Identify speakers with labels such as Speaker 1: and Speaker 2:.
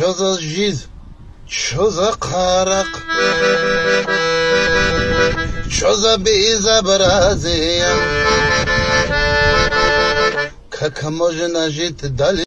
Speaker 1: çoza jiz, çoza karak, çoza biza braziyam, kakamojna jit dali.